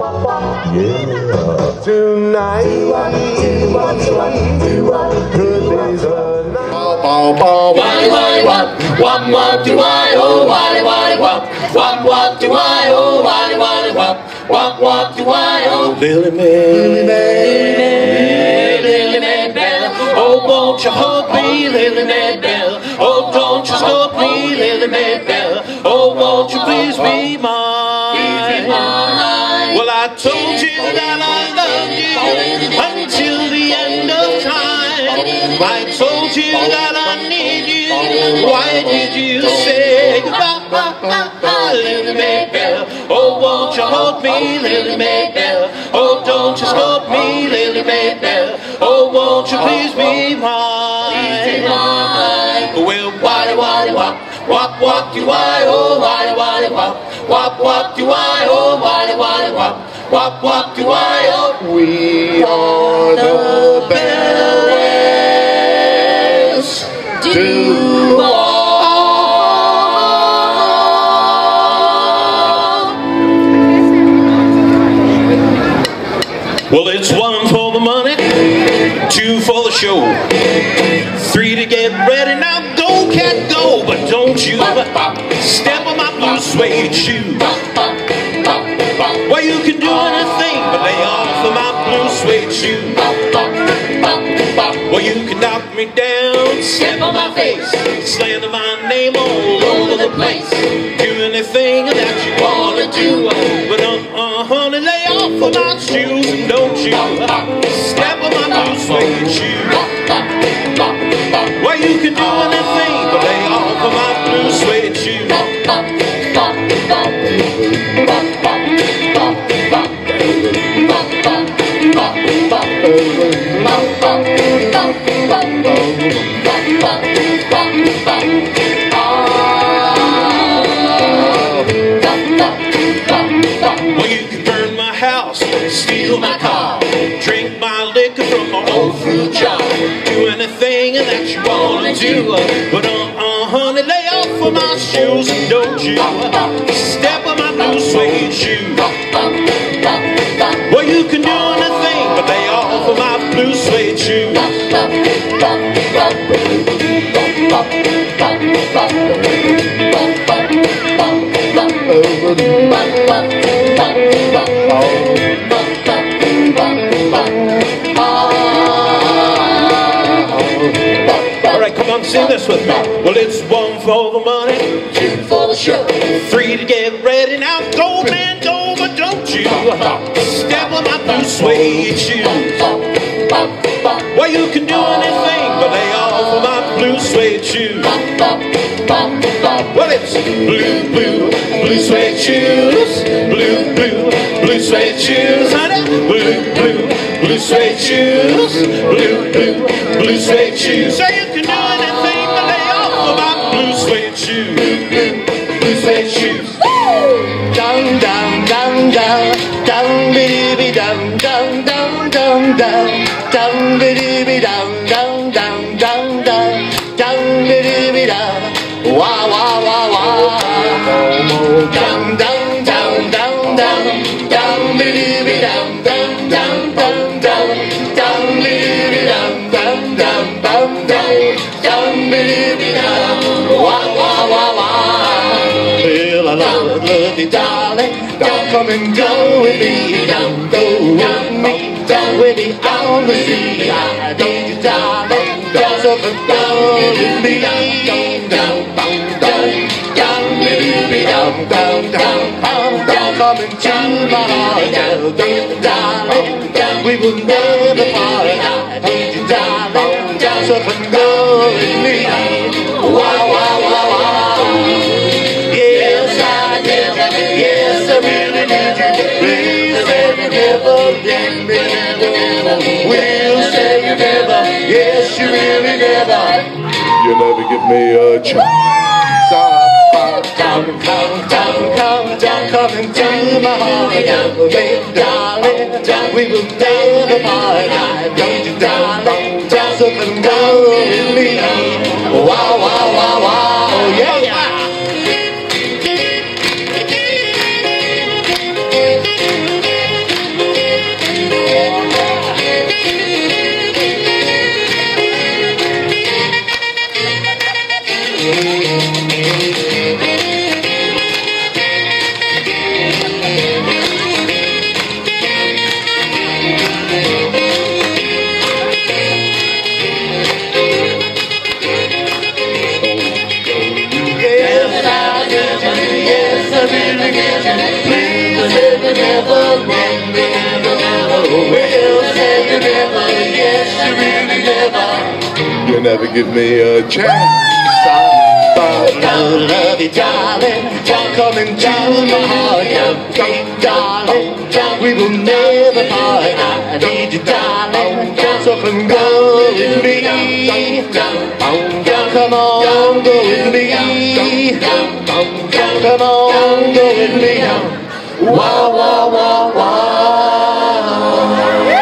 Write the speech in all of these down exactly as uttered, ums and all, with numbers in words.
Yeah. Tonight could be the night. Wally wally wop, wop wop do I oh wally wally wop, wop wop do I oh wally wally wop, wop wop do I oh Lily May, Lily May, Lily May Bell, oh won't you hold me, Lily May Bell, oh don't you scold me, Lily May Bell, oh won't you please be mine. Well, I told you that I loved you until the end of time. I told you that I need you. Why did you say goodbye, Lily May Bell? Oh, won't you hold me, Lily May Bell? Oh, don't you scold me, Lily May Bell? Oh, won't you please be mine? Well, wally wally wop, wop wop do I oh wally wally wop, wop wop do I oh wally wally wop, wop wop do I oh. We are the Bel Airs. Do well, it's one for the money, two for the show, three to get ready. Now go, cat, go, but don't you step on my blue suede shoe. Well, you can do anything but lay off of my blue suede shoe. Well, you can knock me down, step on my face, slander my name all over the place. Do anything that you wanna do, but uh-uh, honey, lay off of my shoes and don't you step on my blue suede shoe. Well, you can do anything but lay off of my blue suede shoe. Well, you can burn my house, steal my car, drink my liquor from my old fruit jar, do anything that you wanna do, but uh-uh, honey, lay off of my shoes and don't you step on my blue suede shoe. Well, you can do anything but lay off of my blue suede shoe. Alright, come on, sing this with me. Well, it's one for the money, two for the show, three to get ready. Now go, man, go, but don't you step on my blue suede shoes. Well, you can do anything but lay off of my blue suede shoes. Well, it's blue, blue, blue suede shoes, blue, blue, blue suede shoes, honey, blue, blue, blue suede shoes, blue, blue, blue suede shoes. Say you can do anything but lay off of my blue suede shoes, blue, blue suede shoes. Dum dum dum dum dum biddy dum dum dum dum dum dum biddy dum dum dum dum dum dum biddy dum. Wah wah wah wah. Dum dum dum dum dum dum biddy dum dum dum dum dum dum biddy dum dum dum dum dum dum biddy dum. Wah wah wah wah. Well, I love, love you, darling. Don't come and go with me. Don't go with me. Don't with me on the sea. I need you, darling. Don't come and go with me. Don't, don't, don't, don't. Don't leave me, don't, don't, don't, don't. Don't come into my heart. Don't, don't, darling. We will never part. I need you, darling. Don't come and go with me. Wow, wow, wow, wow. Yes, I never, yes, I really need you. Please say you never, leave me, never, never. Will say you never, yes, you really never. you never give me a chance. Come, come, come, come, come, come, come into my heart, darling, darling. We will never part. Don't you, darling, just up and go with me. Wow, wow, wow, wow, yeah, yeah. never give me a chance. I love you, darling. Come into my heart, darling. We will never part. I need you, darling. So come go with me. Come on, go with me. Come on, go with me. Wow, wow, wow, wow.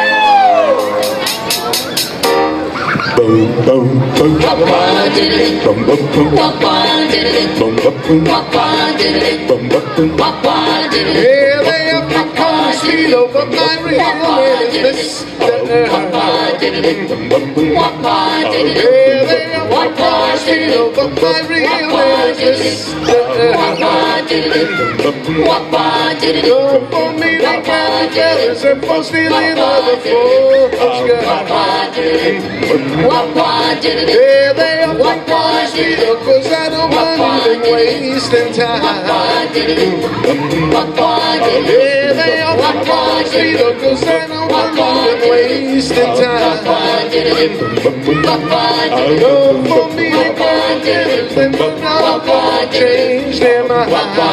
Boom, boom, boom. Wop wah diddly, Boom, boom, boom. wop wah diddly, Boom, boom, boom. wop wah diddly, Boom, boom, boom. wop wah diddly. Yeah, they have to call me Speedo, but my real name is Mister Wop wah diddly, Boom, boom, boom. wop wah diddly, Yeah, they have to wop call wah me Speedo, diddly, but my real name is Mister wop wah diddly, wop wah diddly, Go for me, the kind fellas and for stealing other folks. wop wah diddly, wop wah diddly, Yeah, they have to call me Speedo, cause I don't believe in wasting time. wah diddly, wop wah diddly, Yeah, they have to call me Speedo, cause I don't believe in wasting time. wah diddly, wop wah diddly, Go for me, the kind fellas and for now gonna change their mind.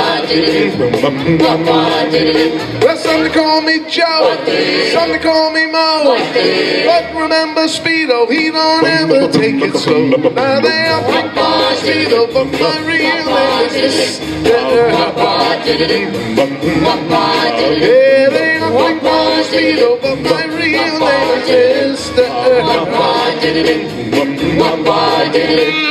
Well, some they call me Joe, some they call me Mo, but remember Speedo, he don't ever take it slow. Now they are big boy Speedo, but my real name is Mister Yeah, they are big boy Speedo, but my real name is Mister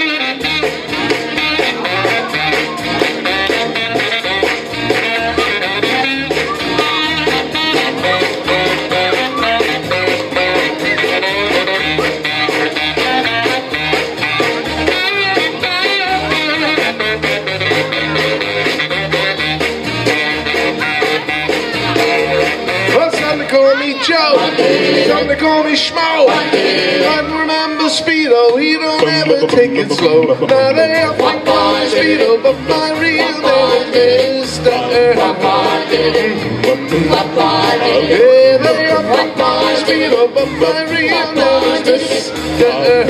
Call me Joe, some they call me Schmo, but remember Speedo, he don't ever take it slow. Now they have one boy Speedo, but my real name is Mister Yeah, they have one boy Speedo, but my real name is Mister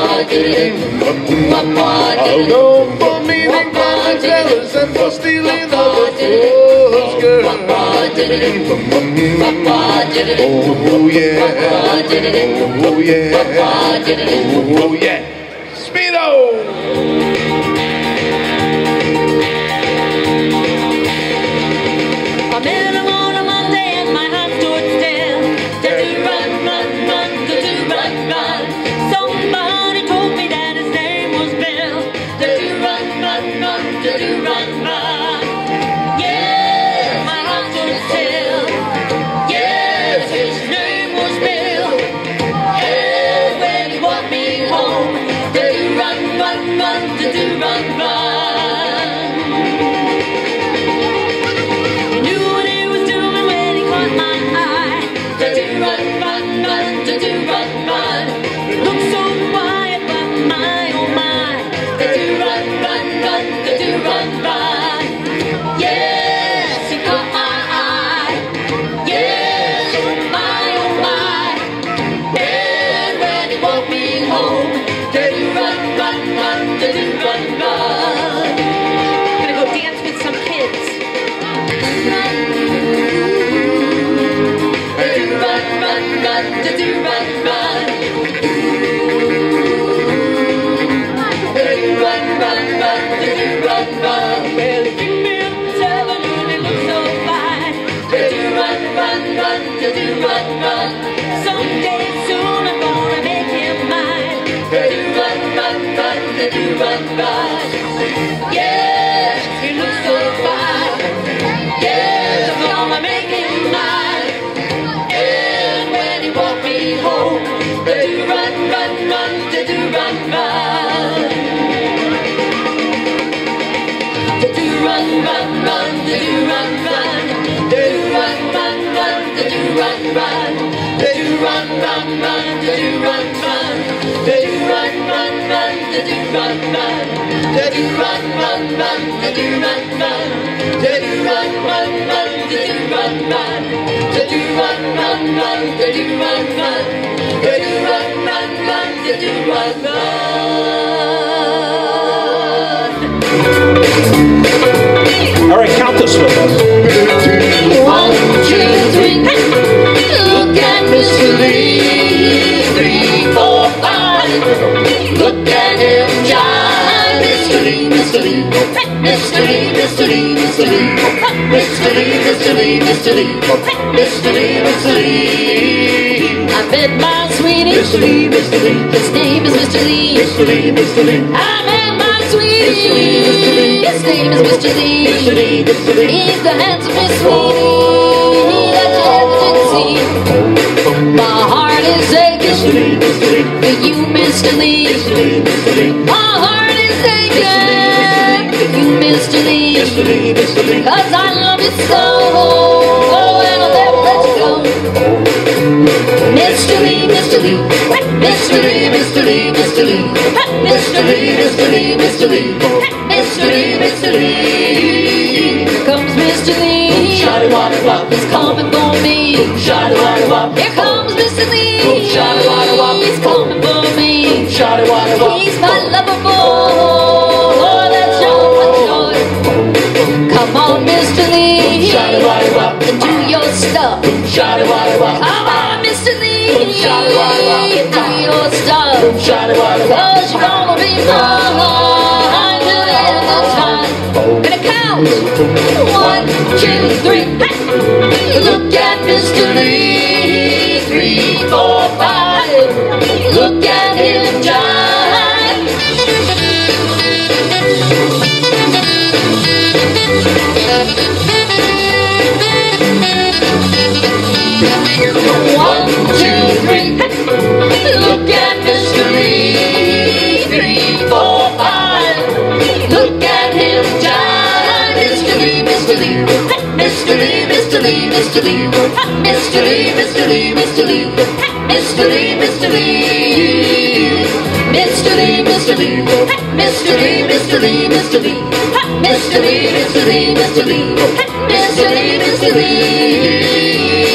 I'll go for me, the fine fellas, and for stealing other fools, girl. Oh yeah, oh yeah, oh yeah, Speedo! I met him on a Monday and my heart stood still. Do run, run, run, do run, run. Somebody told me that his name was Bill. Do run, run, run, do run, run. Yeah, my heart stood still. Yes, his name was Bill. And when he walked me home, do run, run, run, do run, run. Someday soon I'm gonna make him mine. Do run, run, run, do run, run. Yes, he looks so fine. Yes, I'm gonna make him mine. And when he walk me home, do run, run, run, do run, run. Do run, run, run, do run, run. Do run, run, run, do run, run. Do run, run, run, do run, run. Do run, run, run, do run, run. Do run, run, run, do run, run. Do run, run, run, do run, run. Do run, run, run, do run, run. run, run, run, do run, run. All right, count this with us. One, two, three. Look at Mister Lee. Three, four, five. Look at him jive. Mister Lee, Mister Lee. Mister Lee, Mister Lee, Mister Lee. Mister Lee, Mister Lee, Mister Lee. Mister Lee, Mister Lee. I met my sweetie. Mister Lee, Mister Lee. His name is Mister Lee. Mister Lee, Mister Lee. I met my sweetie. His name is Mister Lee. Mister Lee, Mister Lee. He's the handsomest sweetie that you ever did see. My heart is aching for you, Mister Lee. My heart is aching for you, Mister Lee. Cause I love you so, oh, and I'll never let you go. Mister Lee, Mister Lee, Mister Lee, Mister Lee, Mister Lee, Mister Lee, Mister Lee, Mister Lee, Mister Lee, Mister Lee. Here comes Mister Lee. He's coming for me. Here comes Mister Lee. He's coming for me. He's my lover boy. Oh, let's show what joy. Come on, Mister Lee, and do your stuff. Come on, Mister Lee, and do your stuff. Cause you're gonna be mine till the end of time. Gonna count. One, two, three. Hey. Look at Mister Lee. Three, four, five. Look at him jive. One, two, three. Look at Mister Lee. Three, four, five. Look at him jive. Mister Lee, Mister Lee. Mister Lee, Mister Lee, Mister Lee. Mister Lee, Mister Lee, Mister Lee. Mister Lee, Mister Lee. Mister Lee, Mister Lee. Mister Lee, Mister Lee, Mister Lee. Mister Lee, Mister Lee, Mister Lee. Mister Lee, Mister Lee.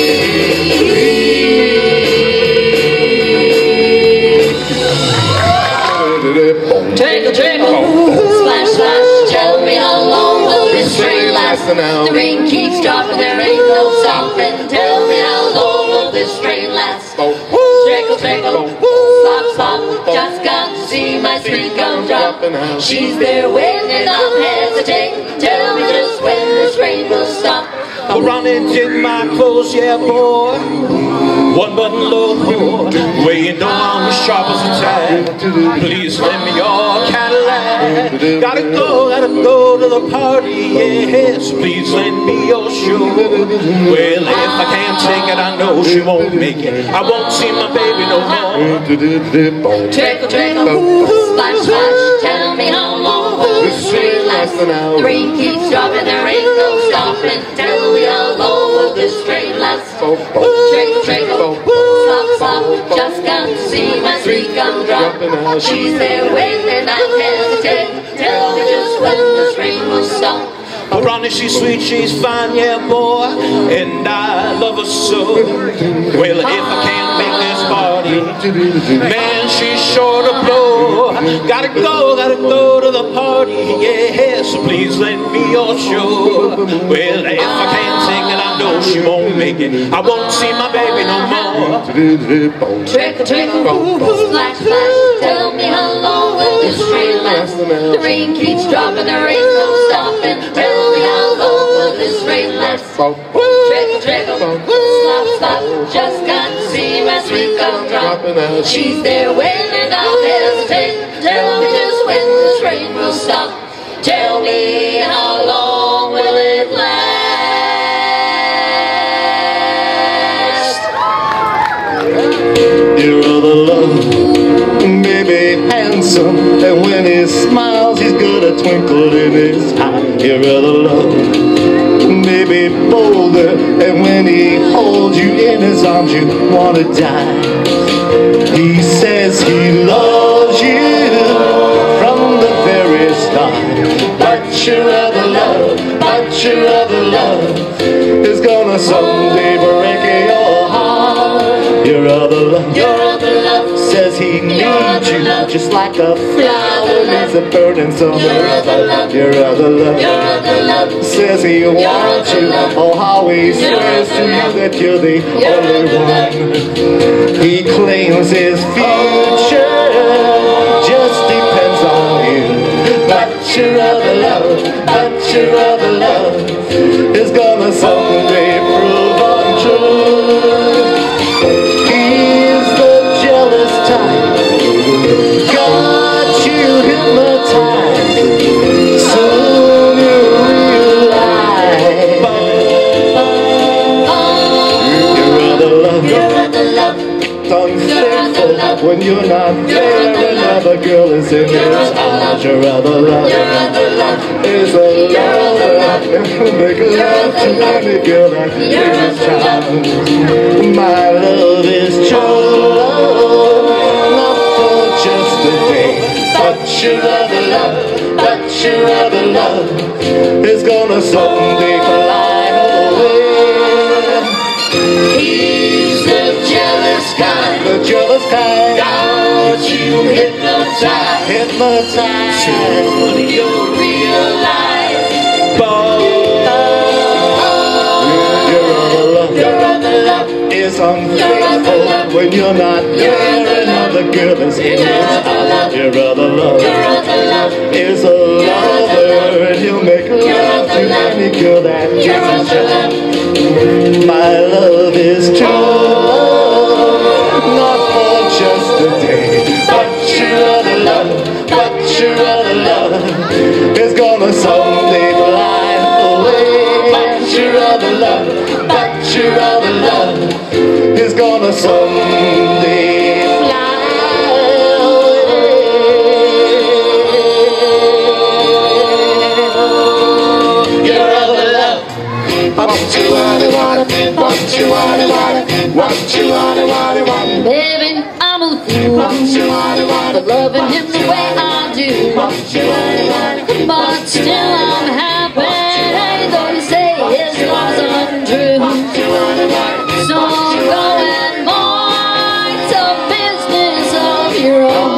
Twinkle, twinkle, splash, splash. Tell me how long will this rain last? The rain keeps dropping, there ain't no stopping. Tell me how long will this rain last? Trickle, trickle, slop, slop. Just got to see my sweet gum drop. She's there waiting, I'm hesitating. Tell me just when this rain will stop. I'm running in my clothes, yeah, boy. One button low, weighing on the sharp as a tack. Please lend me your Cadillac. Gotta go, gotta go to the party, yes. Please lend me your shoe. Well, if I can't take it, I know she won't make it. I won't see my baby no more. Trickle, trickle, splash, splash. Tell me how long will this rain last? The rain keeps dropping, there ain't no stopping. Tell me how long will this rain last? Trickle, trickle, slop, slop. Just got to see my sweet gum drop. She's there waiting, I'm hesitating. Tell me just when this rain will stop. Oh, Ronnie, she's sweet, she's fine, yeah, boy, and I love her so. Well, if I can't make this party, man, she's sure to blow. Gotta go, gotta go to the party, yeah, so please lend me your show. Well, if I can't sing it, I know she won't make it. I won't see my baby no more. Trickle, trickle, splash, splash. Tell me how long will this rain last? The rain keeps dropping, there ain't no stopping. Tell me how long will this rain last? Trickle, trickle, slop, slop. Just got to see my sweet gum drop. She's there waiting, I'll hesitate. Tell me just when this rain will stop. Tell me how long will it last? Your other love, baby, handsome, and when he smiles, he's got a twinkle in his eye. Your other love, baby, bolder, and when he holds you in his arms, you wanna die. He says he loves you from the very start, but your other love, but your other love is gonna someday break your heart. Your other love, Your other he needs you, just like a flower needs a burning sun. Your other love, your other love, your other love says he wants you. Oh, how he swears to you that you're the only one. He claims his future just depends on you. But your other love, but your other love is gonna someday prove untrue. He's the jealous type, got you hypnotized. Soon you realize your other love, your other love, unfaithful when you're not there. Another girl is in his arms. Your other love, your other love is a lover. Make love to any girl that in his charms. My love is true love, not for just a day. But your other love, but your other love is gonna someday fly away. He's the jealous kind, the jealous kind. Got you hypnotized, hypnotized. Soon you'll realize, boy, your other love, your other love is unfaithful when you're not there. Another girl is in his arms. Your other love, your other love is a lover, and he'll make love to any girl that gets a shot. My love is true love, not for just a day. But your other love, but your other love is gonna someday fly away. But your other love, but your other love is gonna someday fly away. Your other love, what you wanna wanna, what you wanna wanna, what you wanna wanna wanna. Baby, I'm a fool for loving him the way I do. But still I'm happy, though you say his love's untrue. So go and mind some business of your own,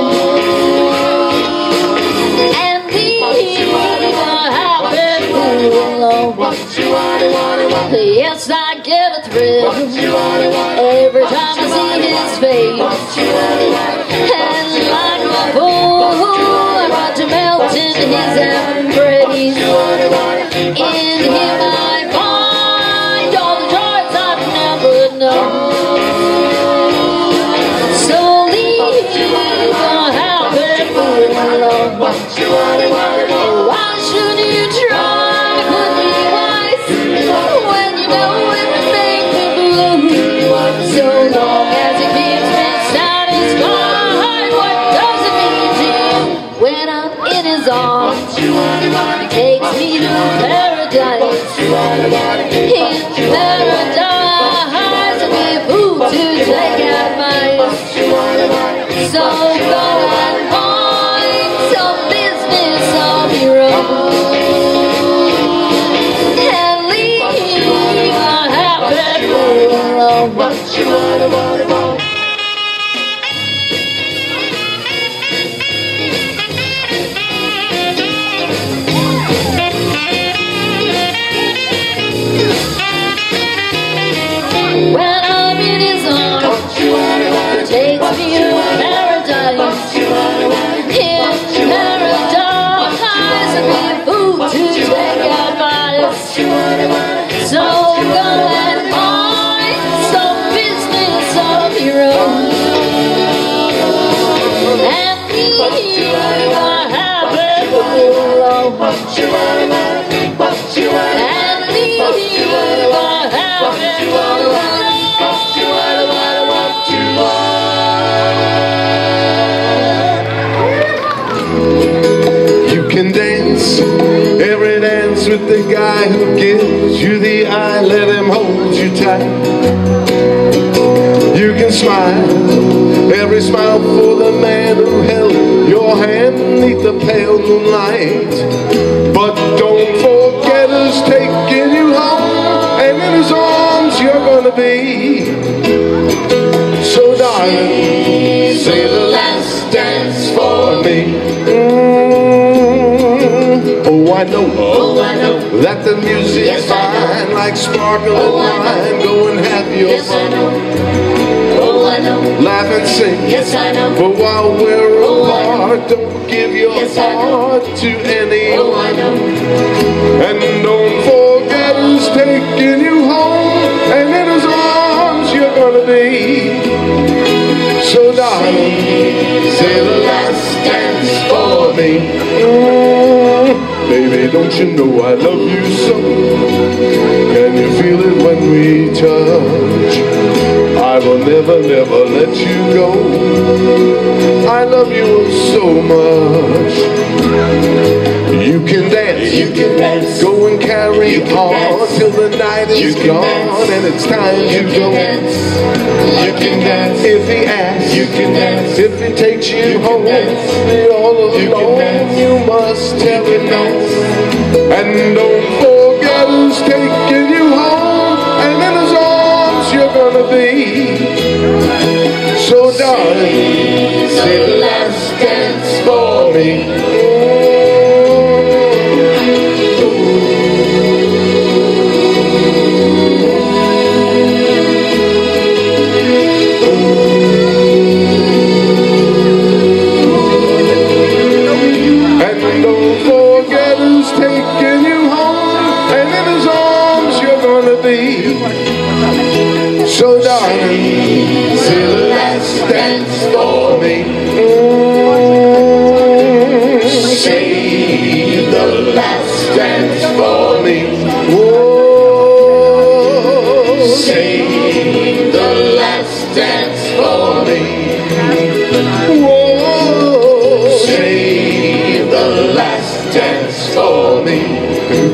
and leave a happy fool alone. Yes, I get a thrill every time I see his face, and like a fool I run to melt in his embrace. In him I find all the joys I've never known. So leave a happy fool alone. Why should you try to put me wise when you know it makes me blue? So long as it keeps me satisfied, what does it mean to you? When I'm in his arms, he takes me to paradise. In paradise, I'll be a fool to take advice. So go and find some business of your own, and leave a happy fool alone. When I'm in his arms, he takes me to paradise. In paradise, I'll be a fool to take advice. So go and find some business of your own, and leave a happy fool alone. And leave a happy fool alone. You can dance every dance with the guy who gives you the eye. Let him hold you tight. You can smile every smile for the man who held your hand beneath the pale moonlight. But don't forget who's taking you home, and in his arms you're gonna be. So darling, say the I know, oh, I know that the music's yes, fine, like sparkling oh, wine. Go and have your yes, fun. I know. Oh, I know. Laugh and sing. Yes, I know. But while we're oh, apart, don't give your yes, heart to anyone. Oh, I know. And don't forget who's taking you home, and in his arms you're gonna be. So darling, say the last dance for me. Mm, baby, don't you know I love you so? Can you feel it when we touch? I will never, never let you go. I love you so much. You can dance, you can dance, go and carry you can on dance, till the night is gone dance, and it's time you to can go. Dance, you can dance, if he asks, you can dance, if he takes you, you home, dance, all you alone, dance, you must tell you him no. dance. And don't forget who's taking you home, and in his arms you're gonna be. So darling, say the last dance for me. And don't forget who's taking you home, and in his arms you're gonna be. So darling, say the last dance for me. Mm, say the last dance for me. Whoa, say the last dance for me. Whoa, say the last dance for me.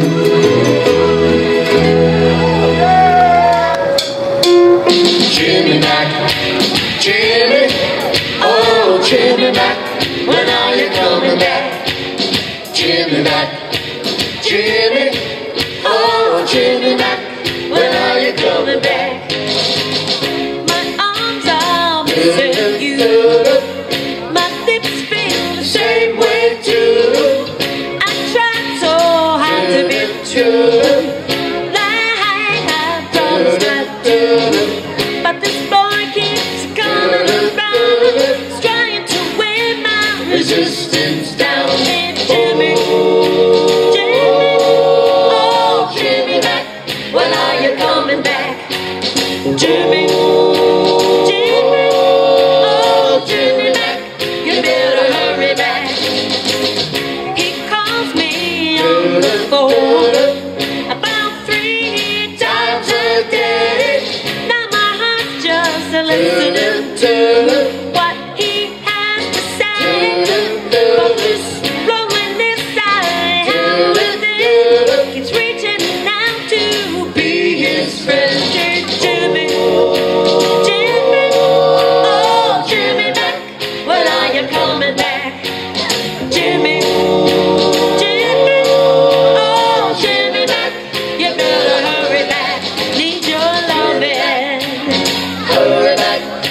Jimmy Mac, Jimmy, oh Jimmy Mac, when are you coming back? Jimmy Mac, Jimmy, oh Jimmy Mac, when are you coming back? My arms are missing you. My lips feel the same way too. I tried so hard to be true, like I promised not to. But this boy keeps coming around, trying to wear my resistance down. And Jimmy, Jimmy, oh Jimmy Mac, when are you coming back? Jimmy, Jimmy, oh Jimmy Mac, you better hurry back. He calls me on the phone about three times a day. Now my heart's just listening to what he has to say. But this loneliness I have within keeps reaching out to be his friend. Jimmy, Jimmy, oh Jimmy Mac, when are you coming back? Jimmy, Jimmy, oh Jimmy Mac, you better hurry back. Need your loving. Hurry back.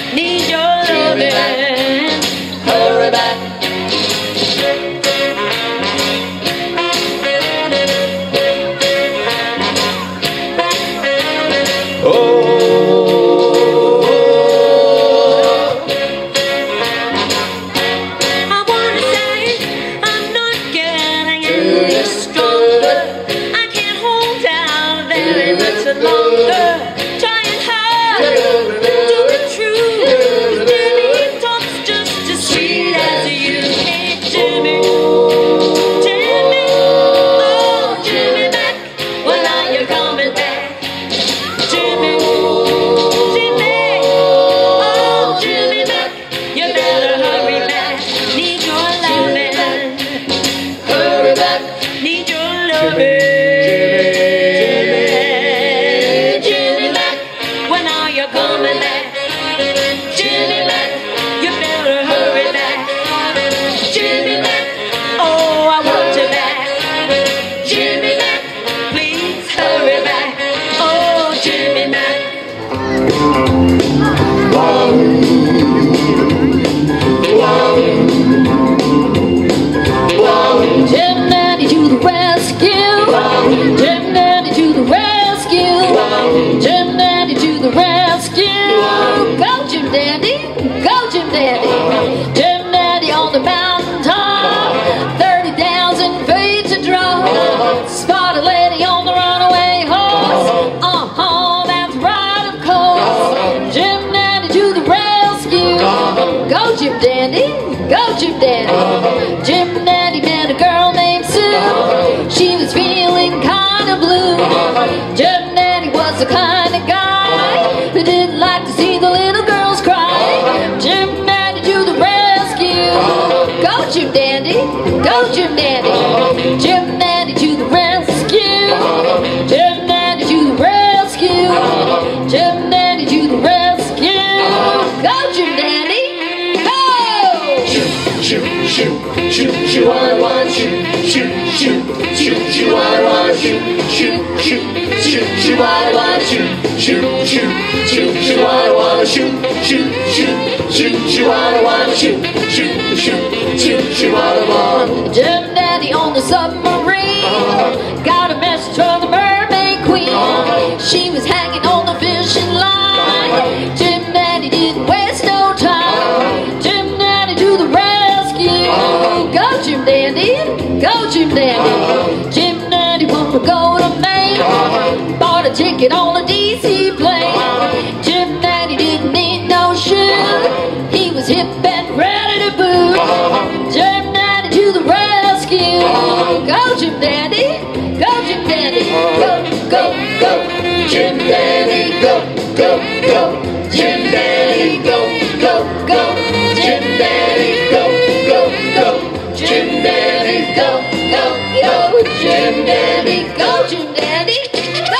Dandy, go Jim Dandy. Jim Dandy met a girl named Sue. She was feeling kind of blue. Jim Dandy was the kind of guy who didn't like to see the little girls cry. Jim Dandy to the rescue. Go Jim Dandy, go Jim Dandy. Jim Dandy to the rescue. Jim Dandy to the rescue. Jim Dandy to the rescue. Go Jim Dandy, go! Shoot, shoot, shoot, shoot, shoot, I want shoot, shoot, shoot, shoot, shoot, I want shoot, shoot, shoot, shoot, shoot, I want shoot, shoot, shoot, shoot, shoot, I want shoot, shoot, shoot, shoot, shoot, I want shoot, shoot, shoot, shoot, shoot, I want. Jim Dandy on the submarine got a message from the mermaid queen. She was hanging on the fishing line. Jim Dandy didn't waste no time. Jim Dandy to the rescue. Go Jim Dandy, go Jim Dandy. Jim Dandy wanted to go to Maine. Bought a ticket on a D C plane. Jim Dandy didn't need no shoe. He was hip and ready to boot. Jim Dandy to the rescue. Go Jim Dandy, go Jim Dandy. Go, go, go. Jim Dandy, go, go, go. Jim Dandy, go, go, go. Jim Dandy, go, go, go. Jim Dandy, go, go, go. Jim Dandy, go Jim Dandy, go!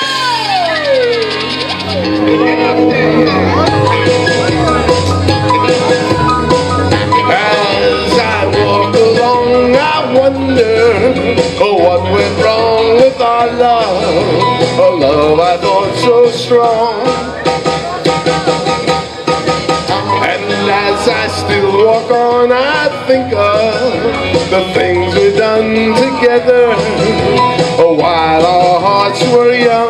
As I walk along, I wonder oh, what went wrong with our love, a love I thought so strong. And as I still walk on, I think of the things we've done together, oh, while our hearts were young.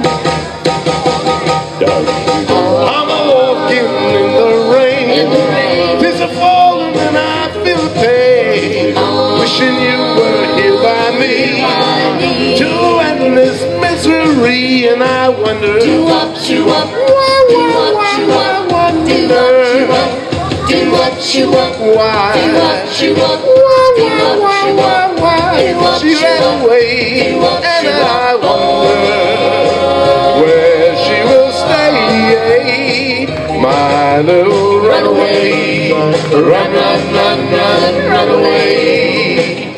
I'm a walking in the rain, there's a falling and I feel the pain, wishing you were here by me, to endless misery. And I wonder, Do up, do up, do up, do up, do up, do what you want, why, do what you want, do what you want, why she ran away, and I wonder where she will stay, my little runaway, run, run, run, run, run away.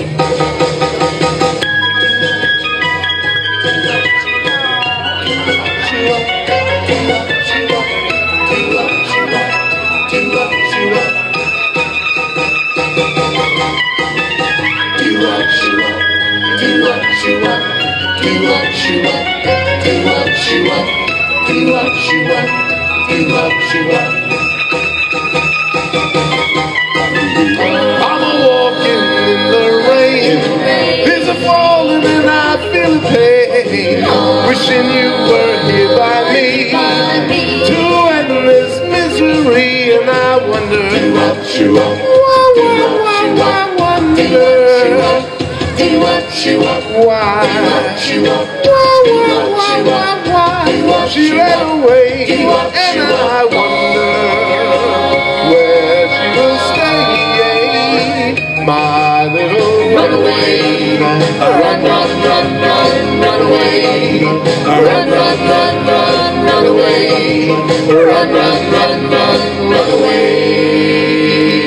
Do what you want, do what you want, do what you want, do what you want, do what you want. I'm a walking in the rain, there's a falling and I feel the pain, wishing you were here by me, to endless misery. And I wonder, Do what you want, do what you want, I wonder, do what you want, why, do what you want, why, do what you want, do why what she you ran want, away, do what and you I want. wonder where she will stay, my little runaway. Run, run, run, run, run away. Run, run, run, run, run away. Run, run, run, run, run away.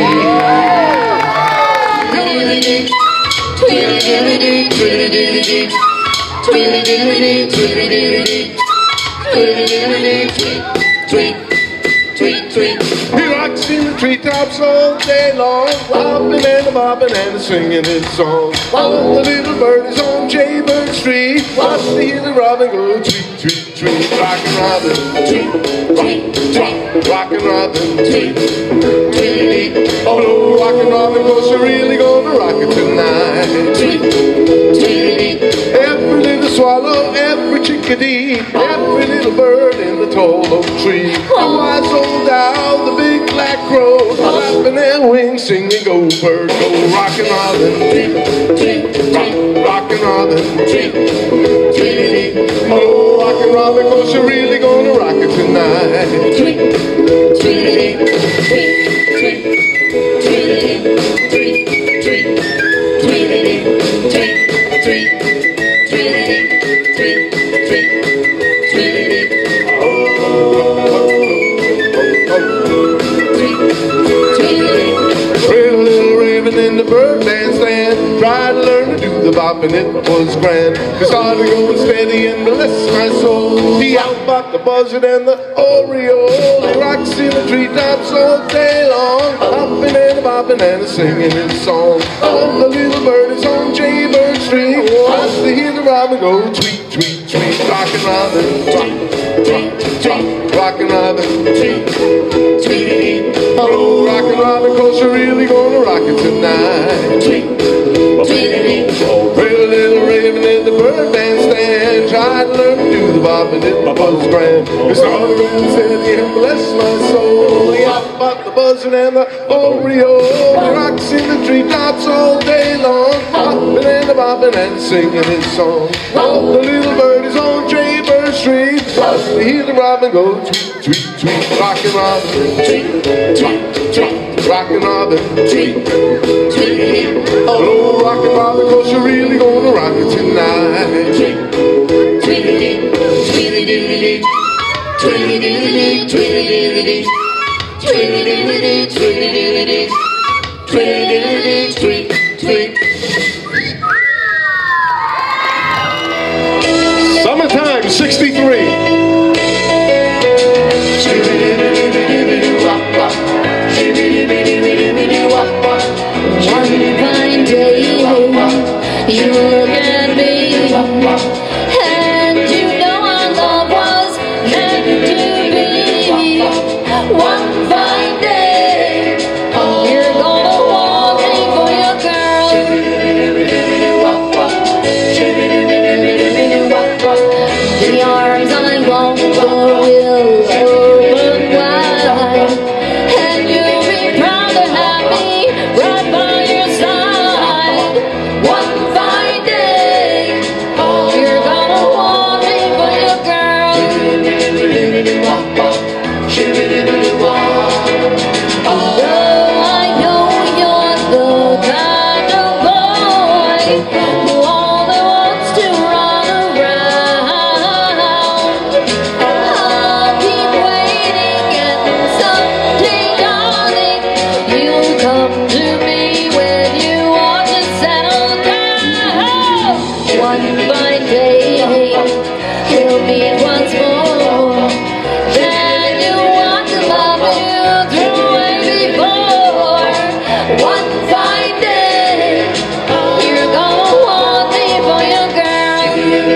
Tweedly-dee, tweedly-dee, tweedly-dee, tweedly-dee, tweedly-dee, tweet, tweet, tweet, tweet. He rocks in the treetops all day long, hopping and a bobbing and a singing his song. All the little birdies on Jaybird Street watch the little robin go tweet, tweet, tweet. Rockin' Robin, tweet, tweet, tweet. Rockin' Robin, tweet, tweet. Oh, rockin' Robin, cause you're really gonna rock it tonight. Tweet, tweet. Every little swallow, every chickadee, every little bird in the tall oak tree. Oh, I sold out the big black crow, flapping their wings, singing, go bird, go. Rockin' Robin, Tweet, tweet, rock, rockin' Robin, tweet, tweet. oh, rockin' Robin, cause you're really gonna rock it tonight. Tweet, tweet, tweet, tweet, tweet. bop and it was grand. It started going steady and bless my soul. He outbucked the buzzard and the oriole. He rocks in the treetops all day long, hopping and bopping and singing his song. Oh, the little bird is on Jaybird Street. Wants to hear the robin go tweet, tweet, tweet. Rockin' robin, tweet, tweet, tweet. Rockin' robin, tweet, tweet. Oh, rockin' robin, 'cause you're really gonna rock it tonight. Tweet, tweet. Oh, pretty little raven in the bird bandstand tried to learn to do the boppin' it was grand. It started going steady and bless my soul. He outbucked the buzzard and the oriole. He rocks in the treetops all day long, hopping and bopping and singing his song. Oh, the little bird is on Jaybird Street. Loves to hear the robin go tweet, tweet, tweet. Rockin' robin, tweet, tweet, tweet. Rockin' robin, tweet, tweet. Oh, rockin' robin, 'cause you're really gonna rock it tonight. Tweet, tweet, tweet, tweet, tweet, tweet. Tweet, tweet, tweet, tweet, tweet. Summertime, sixty-three. One fine day, you look at me, and you know our love was meant to be. One fine day, you're gonna want me for your girl. The arms I long for will open wide, and you'll be proud to have me right by your side. One fine day, you're gonna want me for your girl. Although I know you're the kind of boy who only wants to run around, I'll keep waiting, and someday, darling, you'll come to me when you want to settle down. One fine day, we'll meet once more, then you want to love you through way before. One fine day, you're gonna want me for your girl.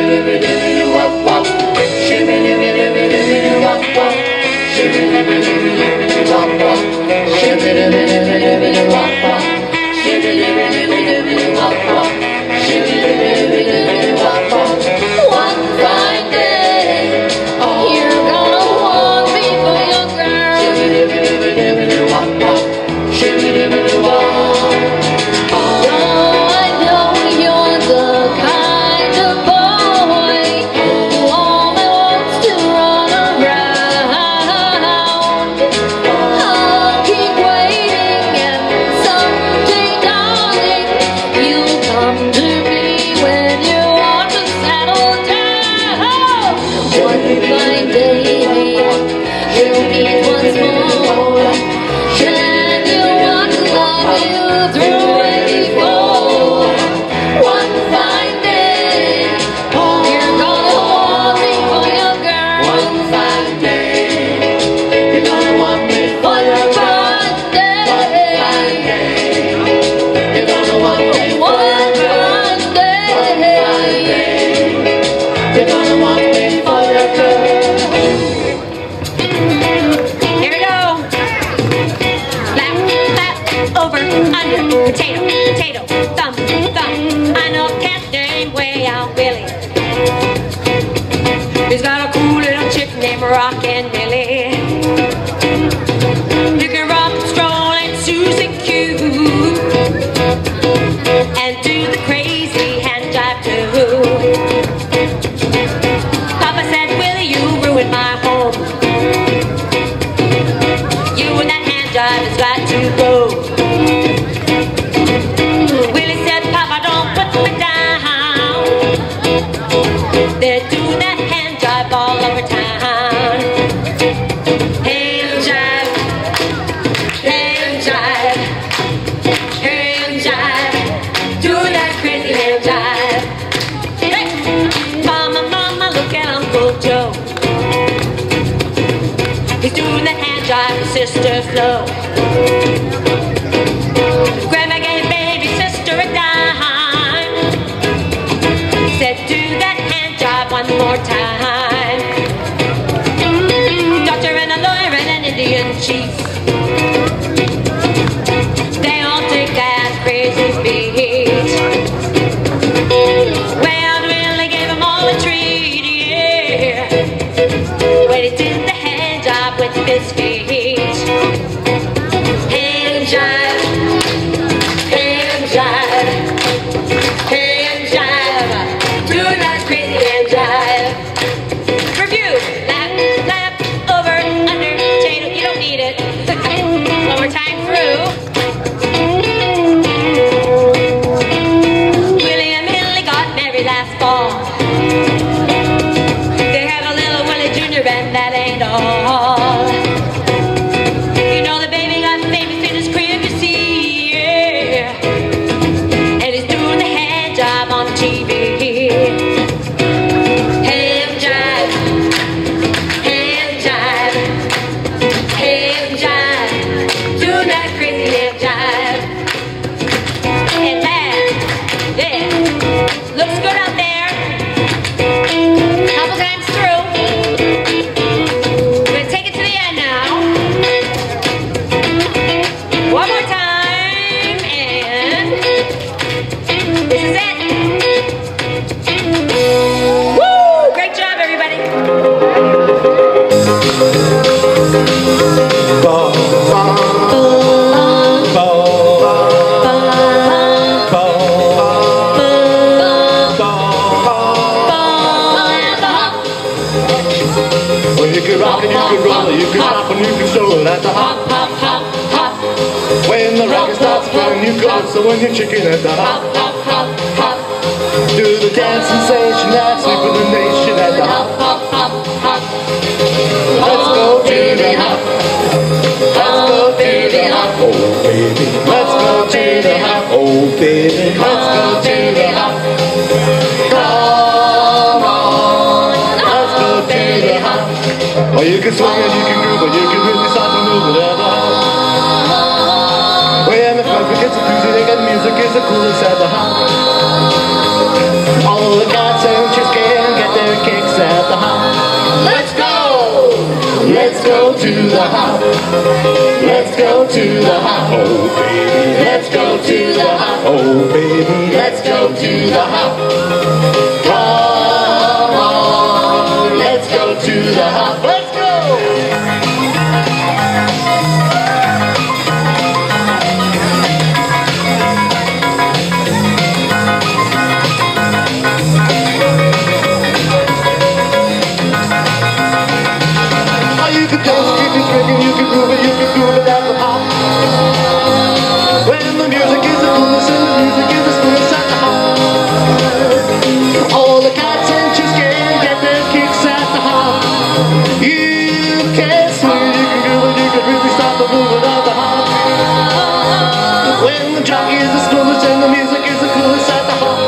One fine day, you're gonna want me for your girl. Although I know you're the kind of boy who only wants to run around, I'll keep waiting, and someday, darling, you'll come to me when you want to settle down. One fine day, you'll meet once more, then you want to love you through way before. One fine day, you're gonna want me for your girl. One fine day, you're gonna want me for your girl. One fine day, you're gonna want me for your girl. One fine day, you're gonna want me for your girl. Here we go. Lap, lap, over, under, potato, potato, thumb, thumb. I know a cat named Way Out Willie. He's got a cool little chick named Rockin' Billy. You can rock and stroll and Susie Q, and do the crazy hand jive too. Papa said, Willie, you ruined my home. You and that hand jive has got to go. Willie said, Papa, don't put me down. They're doing that hand jive all over town. He's doing the hand jive with Sister Flo. Grandma gave baby sister a dime. Said do that hand jive one more time. Doctor and a lawyer and an Indian chief, they all take that crazy beat. Well, really gave them all a treat, yeah, when he did the hand job with his feet. Hand jive, hand jive, hand jive, do that crazy hand jive. Review, lap, lap, over, under, potato, you don't need it. One more time through. Willie and Millie got married last fall. They have a little Willie Junior and that ain't all. You know the baby got famous in his crib, you see, yeah. And he's doing the hand job on T V. Hand jive, hand jive, hand jive, do that crazy hand jive. And that, yeah, looks good out there. Couple times through. We're gonna take it to the end now. One more time, and this is it. Woo! Great job, everybody. Well, you can rock and you can roll, you can hop and you can stroll. That's a hop, hop, hop, hop. When the record starts playing, you go. So when you're chicken at the hop, hop, hop, hop. Do the dance sensation, that's sleep with the nation at the hop, hop, hop, hop. Let's go to the hop. Let's go to the hop, oh baby. Let's go to the hop, oh baby. Let's go to the hop. Come on, let's go to the hop. Or you can swing and you can groove, or you can really start to move it at the hop. When the funk gets a music and music is the coolest at the hop. All the cats and chicks can get their kicks at the hop. Let's go! Let's go to the hop. Let's go to the hop. Oh baby. Let's go to the hop. Oh baby. Let's go to the hop. Come on. Let's go to the hop. Let's go! You can dance, you can swing, and you can groove it, you can groove it at the hop. When the music is the coolest and the music is the sweetest at the hop. All the cats and chicks can get their kicks at the hop. You can swing, you can groove it, you can really start to move it at the hop. When the jockey is the coolest and the music is the coolest at the hop.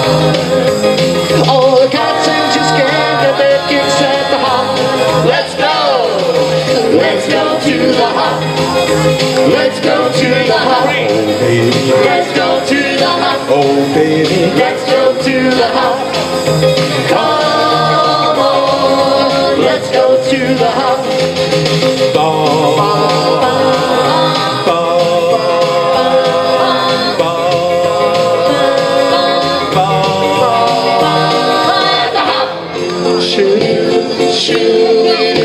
All the cats and chicks can get their kicks at the hop. Let's go! Let's go to the hop. Let's go to the hop. Oh baby. Let's go to the hop. Oh baby. Let's go to the hop. Come on. Let's go to the hop. Ba, ba, ba, ba, ba, ba, the hop. Shoot, shoot.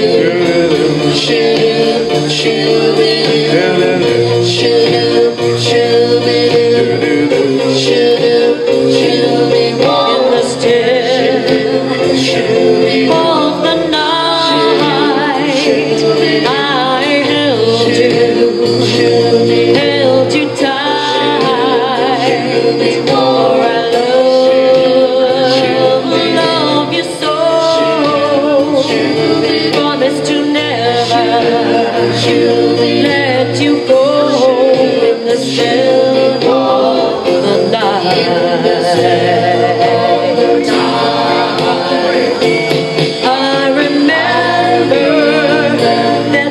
Shoo, shoo-be-doo, shoo-doo, shoo-be-doo, shoo-doo, shoo-be-wah. In the still of the night, I held you, held you tight, for I love, love you so. Promise to never let you go in the still of the night. I remember that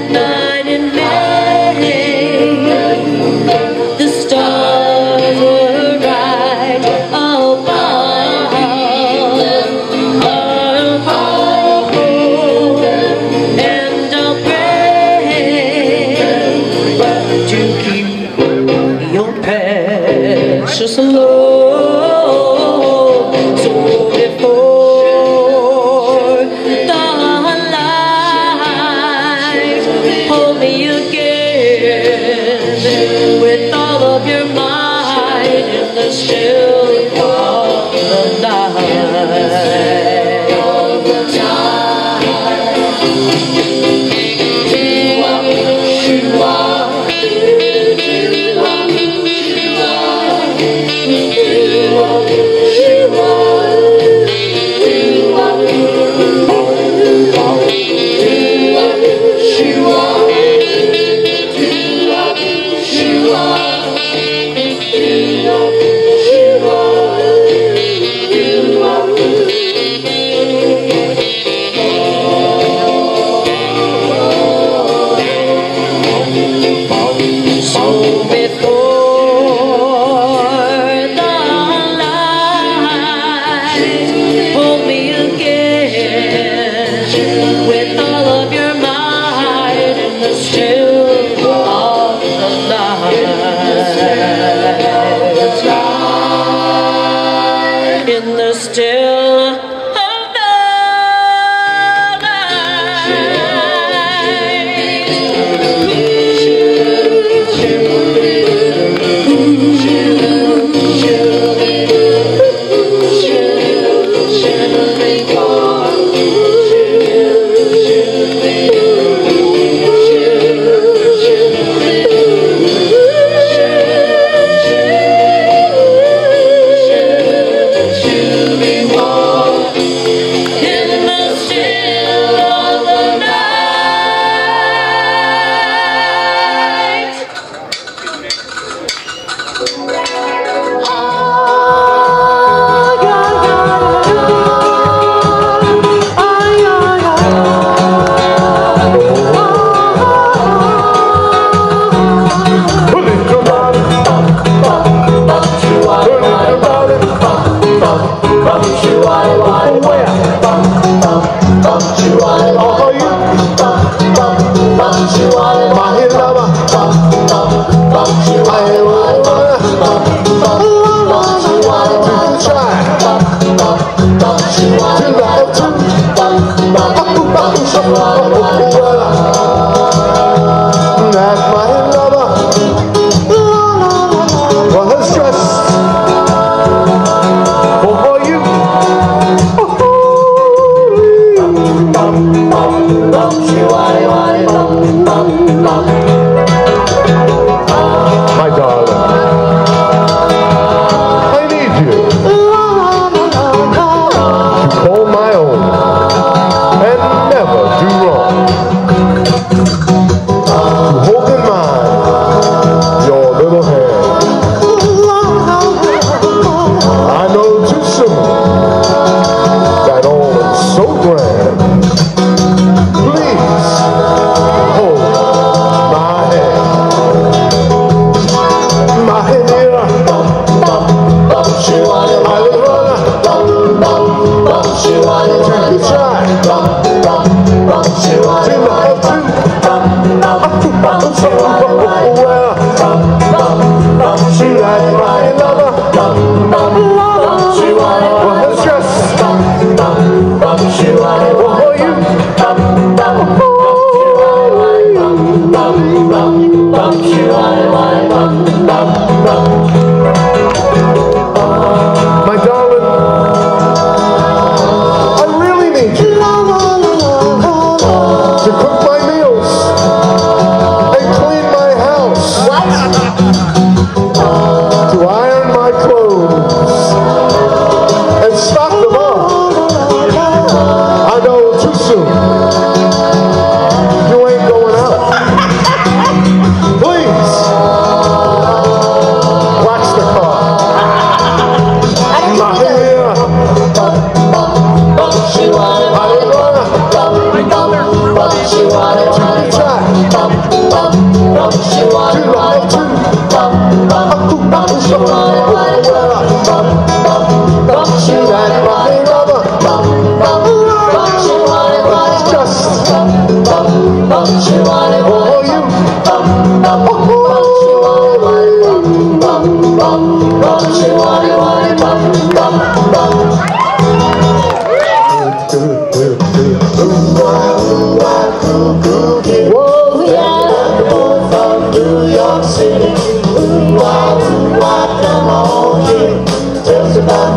precious love. So before the light, hold me again with all of your might in the still of the night. Of the time. In the still of the Bum, bum, bum, bum,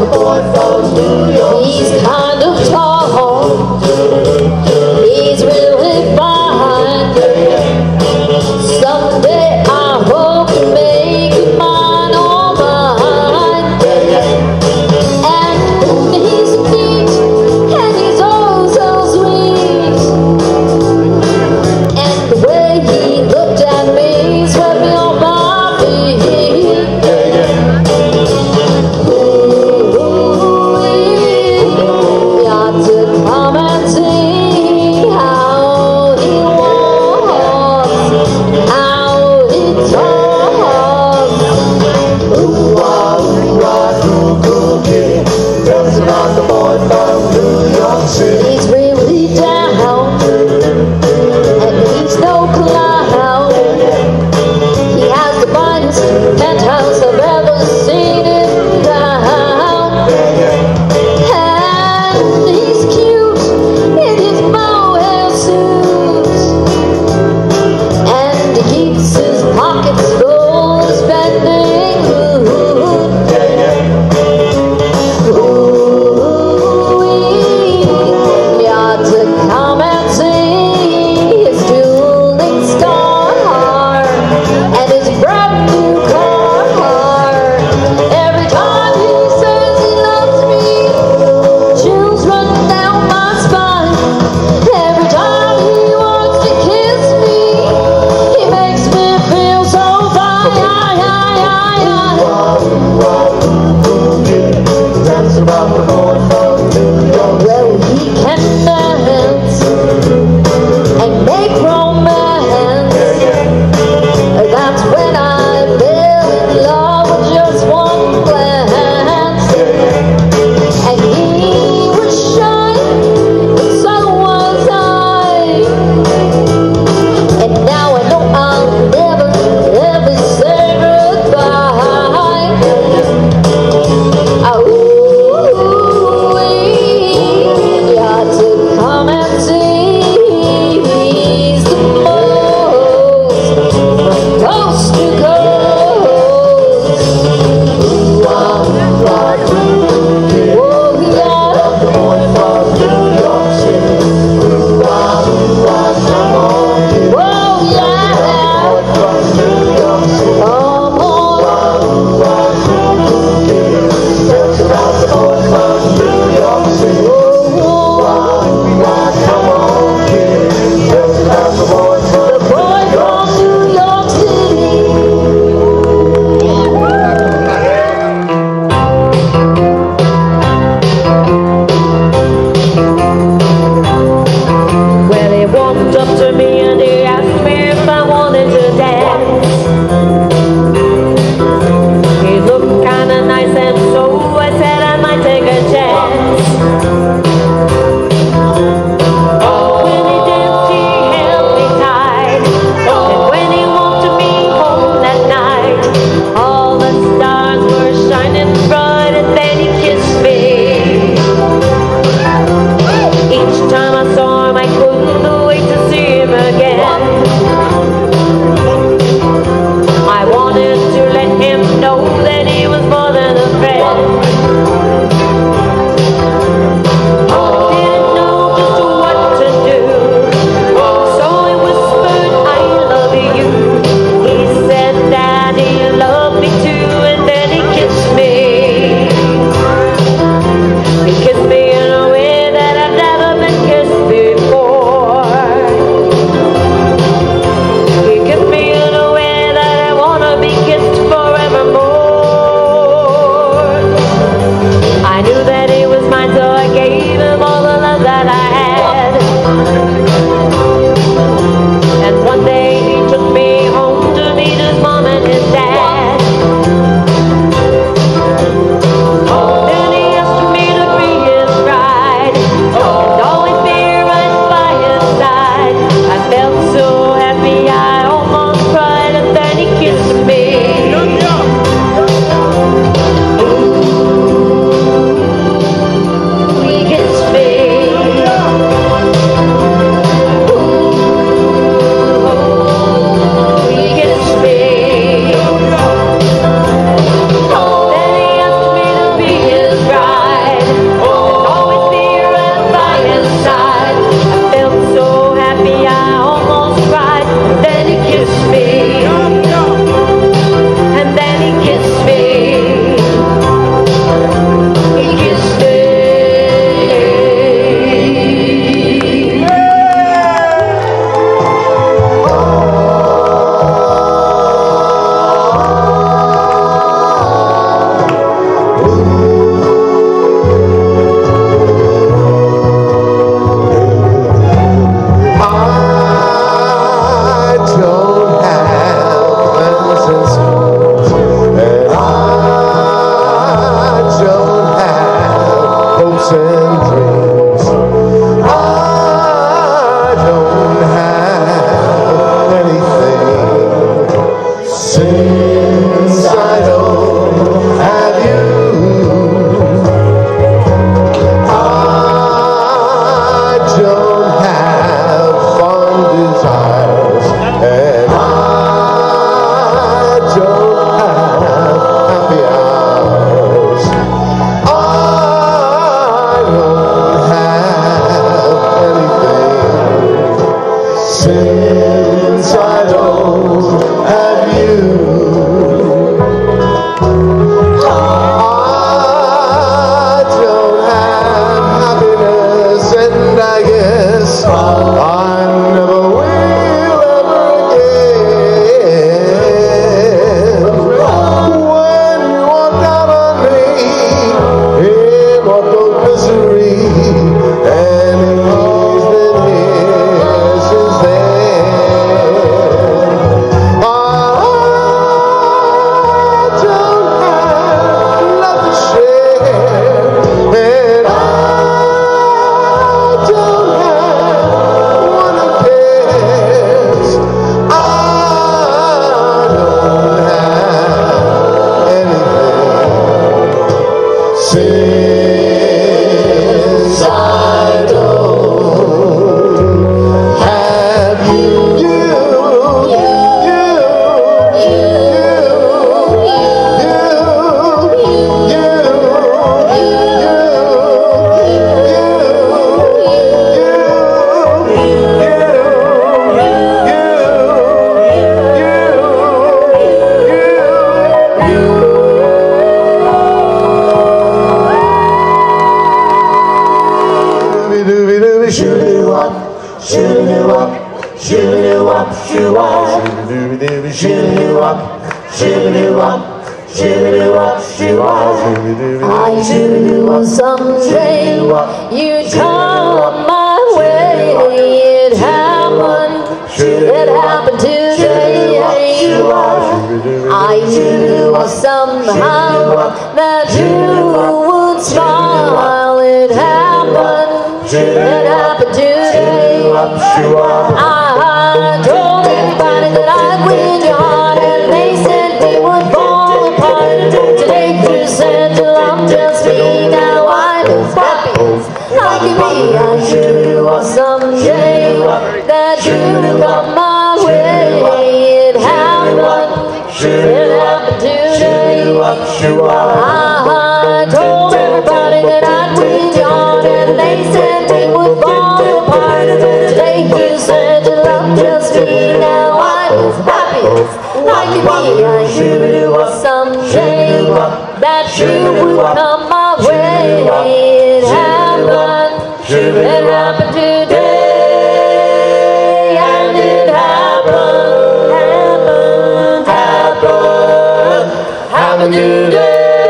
a boy from New York. He's kind of tall. He's really fine. Someday I hope to make you mine, all mine. And he's neat, and he's oh so sweet. And the way he looked at me swept me off my feet. Ooh, ooh, got to come and see. Then he kissed me. And then he kissed me. He kissed me. I knew someday you'd come my way. It happened, it happened today. I knew somehow that you would smile. It happened, it happened today. I told everybody that I'd win your heart, and they said we would fall apart. Today you said you loved just me. Now I'm as happy as I can be. I knew someday that you'd come my way. It happened, it happened today. I told everybody that I'd win your heart, and they said we would fall apart. Today you said you loved just me. Now I'm as happy as I can be. I knew someday that you would come my way. It happened, it happened today, and it happened, happened, happened, happened today.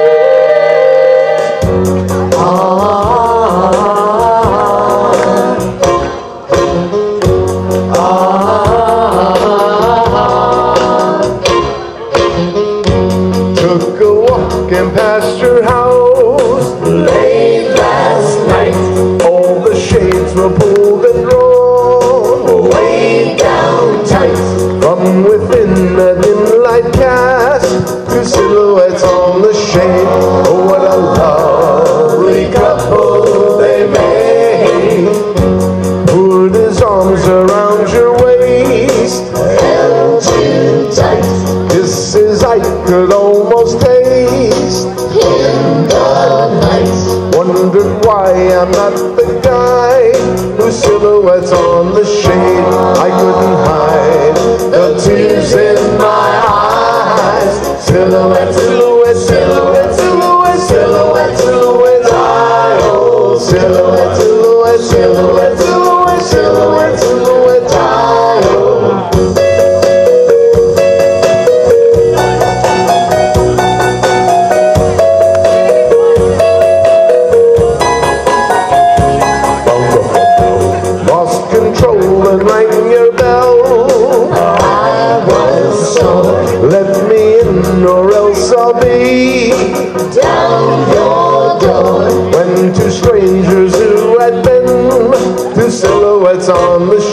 Took a walk and past your house Late last night, all the shades were pulled and drawn way down tight. from within the dim light cast two silhouettes on the shade. Oh, what a lovely couple they made. Put his arms around your waist, Held you tight kisses I could almost taste. in the night. Wondered why I'm not the guy whose silhouette's on the shade I couldn't hide.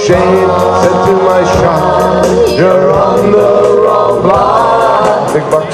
shade. Said to my shop, you're on the wrong block. Big bucks.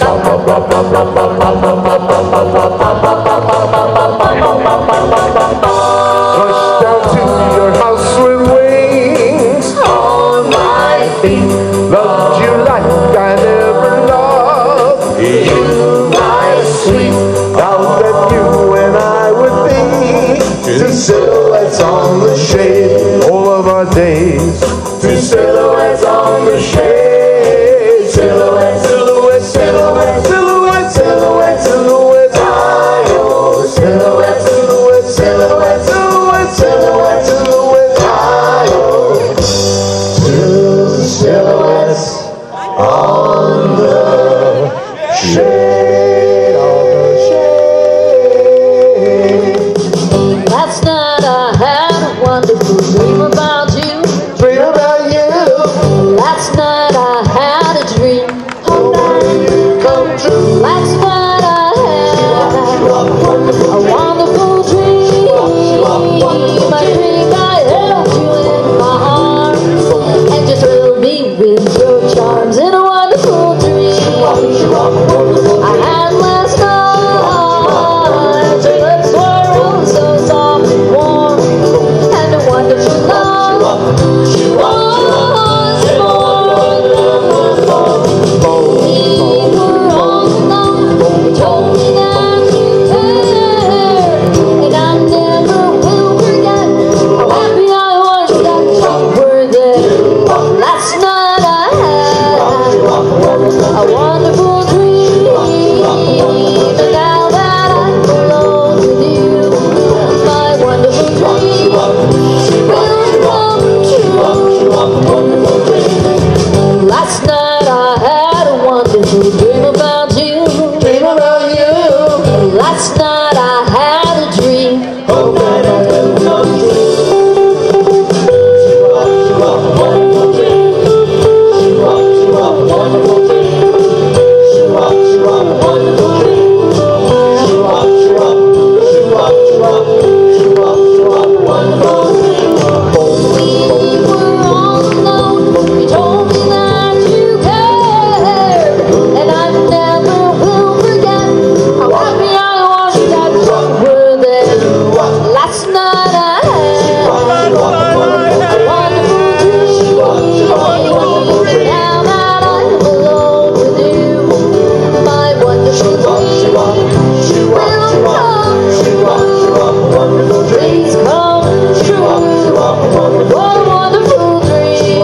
Rush down to your house with wings on my feet. Loved you like I never loved you, my sweet. Vowed that you and I would be two silhouettes on the shade all of our days. Two silhouettes on the shade. Silhouette, silhouette, silhouette, silhouette, silhouette, silhouette. I oh, silhouette, silhouette, silhouette, silhouette, silhouette, silhouette. I oh, two silhouettes on the shade, on the shade. Last night I had a wonderful dream about you. Dream about you. Last night I had a dream. Hoping you come true. Last night I had a wonderful dream. I dreamed I held you in my arms and you thrilled me with your charms in a wonderful dream. I had last night, your lips were oh so soft and warm, and a wonderful love was born. We were all alone, you told me that you cared, and I never will forget how happy I was that you were there. Last night I had a wonderful dream, and now that I'm alone with you, my wonderful dream will come true. Last night I had a wonderful dream about you. Dream about you. Last night I had a dream. Hoping I will come true. We were all alone, you told me that you cared, and I never will forget how happy I was that you were there. Last night I had a wonderful dream, now that I'm alone with you, my wonderful dream will come true. Please come true. What a wonderful dream.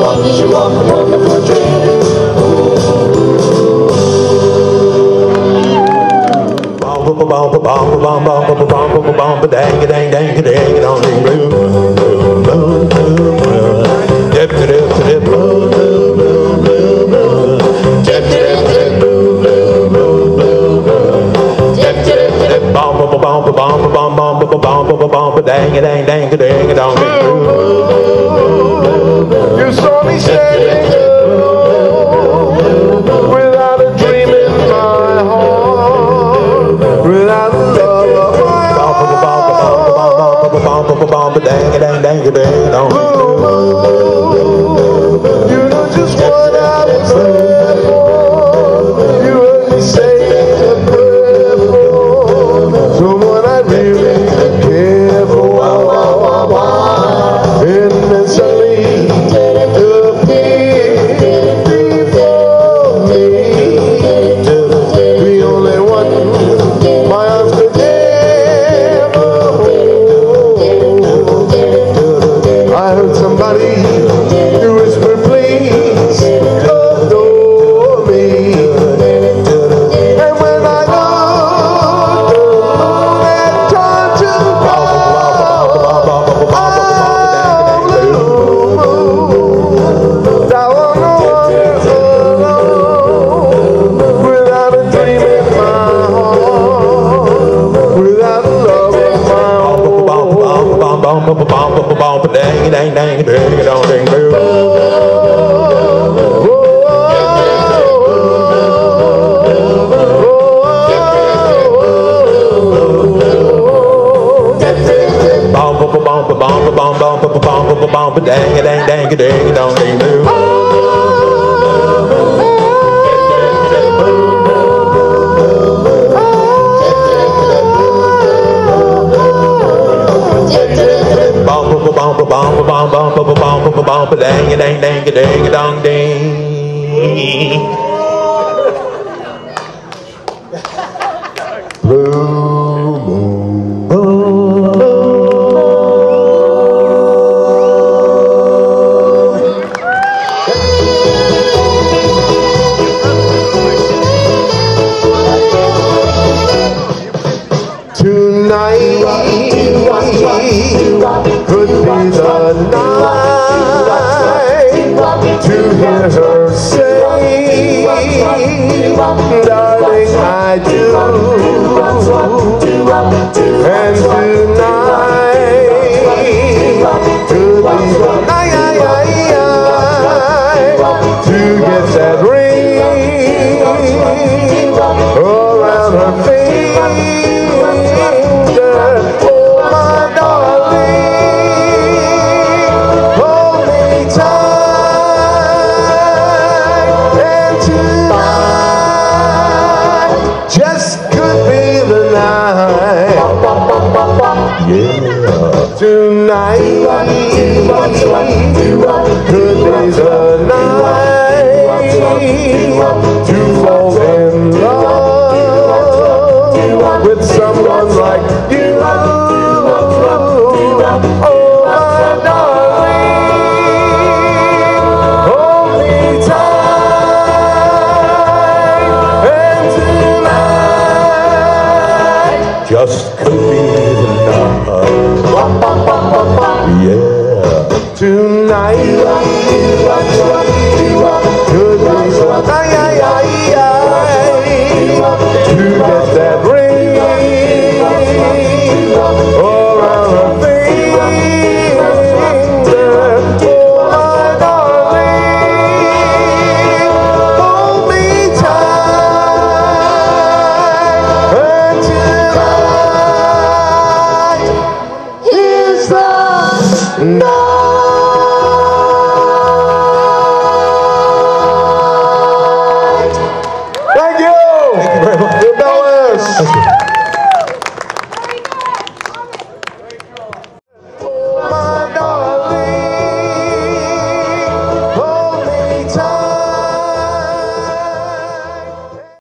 You saw me standing alone, without a dream in my heart, without the love of my heart. You know just what I was there for. You heard me say a prayer for someone I really care for. And then suddenly appeared before me, the only one my arms could ever hold. I heard somebody whisper, please, adore Blue moon. Tonight could be the night to hear her say, darling, I do. And tonight could be the night to get that ring around her finger. Oh, my darling, hold me tight. And tonight just could be the night. Yeah, tonight could be the night to fall in love with someone like you. Oh, my darling, hold me tight. And tonight just could be the night. Yeah, tonight could be the night to get that ring around her finger. Oh, my darling, hold me tight. And tonight is the night.